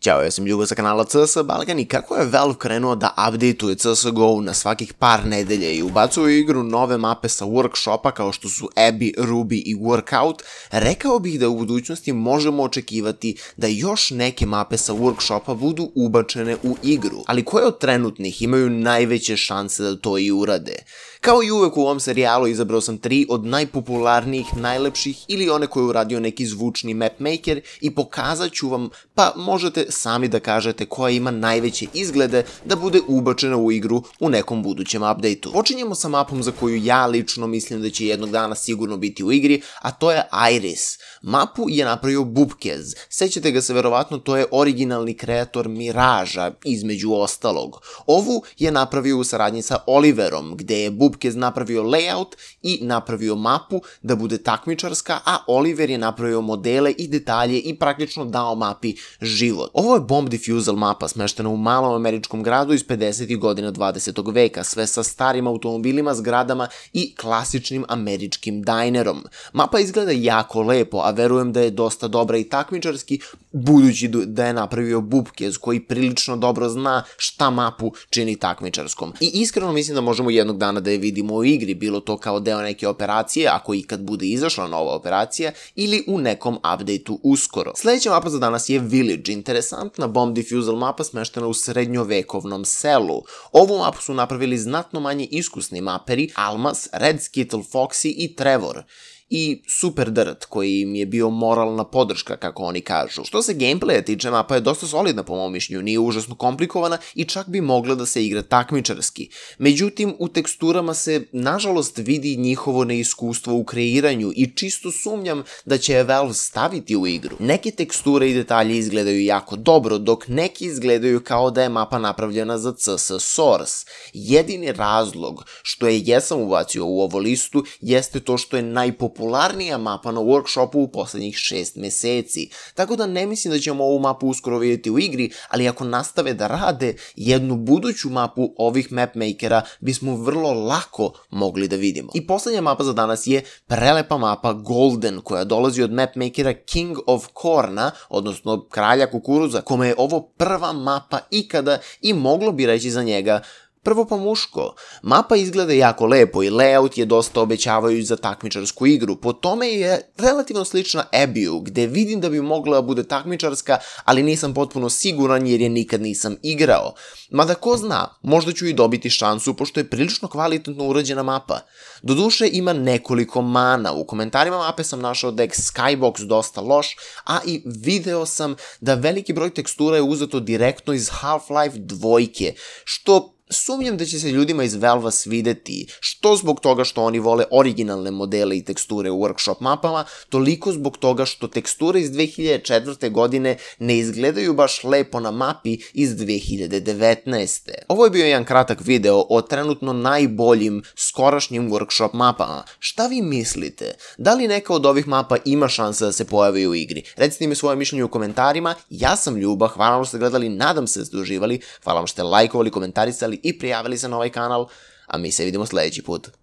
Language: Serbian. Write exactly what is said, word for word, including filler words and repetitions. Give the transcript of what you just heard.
Ćao, ja sam Ljubo sa kanala C S Balkan i kako je Valve krenuo da updateuje C S G O na svakih par nedelje i ubacuje u igru nove mape sa workshopa kao što su Abbey, Ruby i Workout, rekao bih da u budućnosti možemo očekivati da još neke mape sa workshopa budu ubačene u igru, ali koje od trenutnih imaju najveće šanse da to i urade? Kao i uvek u ovom serijalu izabrao sam tri od najpopularnijih, najlepših ili one koje je uradio neki zvučni mapmaker i pokazat ću vam, pa možete sami da kažete koja ima najveće izglede da bude ubačena u igru u nekom budućem updateu. Počinjemo sa mapom za koju ja lično mislim da će jednog dana sigurno biti u igri, a to je Iris. Mapu je napravio Bupkez. Sećate ga se verovatno, to je originalni kreator Miraža, između ostalog. Ovu je napravio u saradnji sa Oliverom, gde je Bupkez napravio layout i napravio mapu da bude takmičarska, a Oliver je napravio modele i detalje i praktično dao mapi život. Ovo je Bomb Defusal mapa smeštena u malom američkom gradu iz pedesetih godina dvadesetog veka, sve sa starim automobilima, zgradama i klasičnim američkim dajnerom. Mapa izgleda jako lepo, a verujem da je dosta dobra i takmičarski, budući da je napravio Bupkez koji prilično dobro zna šta mapu čini takmičarskom. I iskreno mislim da možemo jednog dana da je vidimo u igri, bilo to kao deo neke operacije, ako ikad bude izašla nova operacija, ili u nekom updateu uskoro. Sljedeća mapa za danas je Village, interesantna Bomb Defusal mapa smeštena u srednjovekovnom selu. Ovu mapu su napravili znatno manje iskusni maperi, Almas, Red Skittle Foxy i Trevor. I Super Dirt, koji im je bio moralna podrška, kako oni kažu. Što se gameplaya tiče, mapa je dosta solidna po mom mišljenju, nije užasno komplikovana i čak bi mogla da se igra takmičarski. Međutim, u teksturama se, nažalost, vidi njihovo neiskustvo u kreiranju i čisto sumnjam da će je Valve staviti u igru. Neke teksture i detalje izgledaju jako dobro, dok neki izgledaju kao da je mapa napravljena za C S Source. Jedini razlog što je jesam ubacio u ovu listu jeste to što je najpopularnija popularnija mapa na workshopu u poslednjih šest meseci, tako da ne mislim da ćemo ovu mapu uskoro vidjeti u igri, ali ako nastave da rade, jednu buduću mapu ovih mapmakera bismo vrlo lako mogli da vidimo. I poslednja mapa za danas je prelepa mapa Golden, koja dolazi od mapmakera King of Corna, odnosno kralja kukuruza, kome je ovo prva mapa ikada i moglo bi reći za njega prvo pa muško. Mapa izgleda jako lepo i layout je dosta obećavajući za takmičarsku igru. Po tome je relativno slična Abbeyu, gde vidim da bi mogla da bude takmičarska, ali nisam potpuno siguran jer je nikad nisam igrao. Mada ko zna, možda ću i dobiti šansu, pošto je prilično kvalitetno urađena mapa. Doduše ima nekoliko mana. U komentarima mape sam našao da je Skybox dosta loš, a i video sam da veliki broj tekstura je uzeto direktno iz Half-Life dvojke, što sumnjam da će se ljudima iz Valve-a svideti, što zbog toga što oni vole originalne modele i teksture u workshop mapama, toliko zbog toga što teksture iz dve hiljade četvrte. godine ne izgledaju baš lepo na mapi iz dve hiljade devetnaeste. Ovo je bio jedan kratak video o trenutno najboljim skorašnjim workshop mapama. Šta vi mislite? Da li neka od ovih mapa ima šanse da se pojavi u igri? Recite mi svoje mišljenje u komentarima. Ja sam Ljuba, hvala vam što ste gledali, nadam se da ste uživali, hvala vam što ste lajkovali, komentarisali i prijavili se na ovaj kanal, a mi se vidimo sljedeći put.